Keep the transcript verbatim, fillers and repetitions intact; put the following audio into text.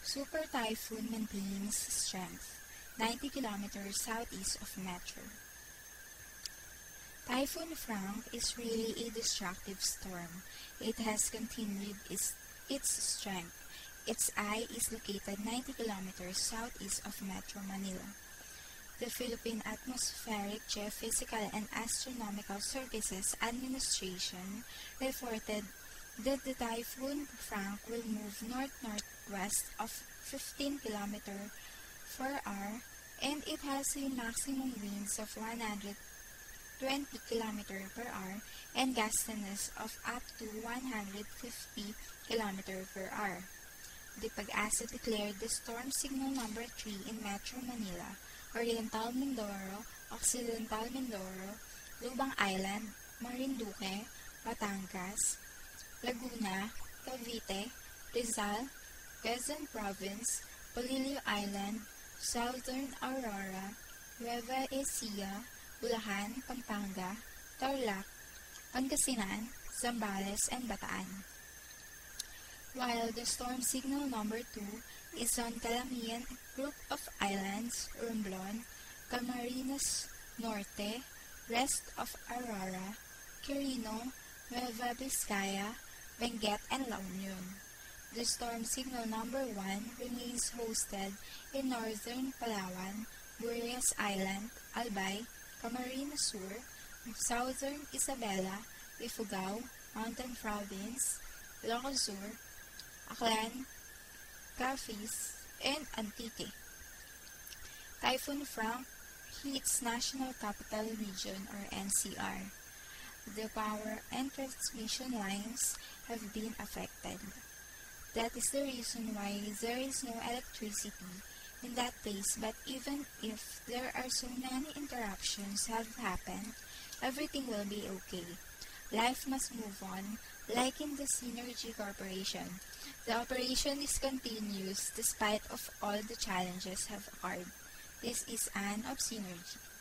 Super Typhoon maintains strength, ninety kilometers southeast of Metro. Typhoon Frank is really a destructive storm. It has continued its, its strength. Its eye is located ninety kilometers southeast of Metro Manila. The Philippine Atmospheric, Geophysical, and Astronomical Services Administration reported that the Typhoon Frank will move north-northwest of fifteen kilometers per hour and it has a maximum winds of one hundred twenty kilometers per hour and gustiness of up to one hundred fifty kilometers per hour. The Pag-asa declared the storm signal number three in Metro Manila, Oriental Mindoro, Occidental Mindoro, Lubang Island, Marinduque, Batangas, Laguna, Cavite, Rizal, Quezon Province, Polillo Island, Southern Aurora, Nueva Ecija, Bulacan, Pampanga, Tarlac, Pangasinan, Zambales, and Bataan. While the storm signal number two is on Calamian group of islands, Romblon, Camarines Norte, rest of Aurora, Quirino, Nueva Vizcaya, Benguet, and La Union. The storm signal number one remains hosted in northern Palawan, Burias Island, Albay, Camarines Sur, southern Isabela, Ifugao, Mountain Province, Ilocos Sur, Aklan, Capiz, and Antique. Typhoon Frank hits National Capital Region or N C R. The power and transmission lines have been affected. That is the reason why there is no electricity in that place, but even if there are so many interruptions have happened, everything will be okay. Life must move on, like in the Synergy Corporation. The operation is continuous despite of all the challenges have occurred. This is Anne of Synergy.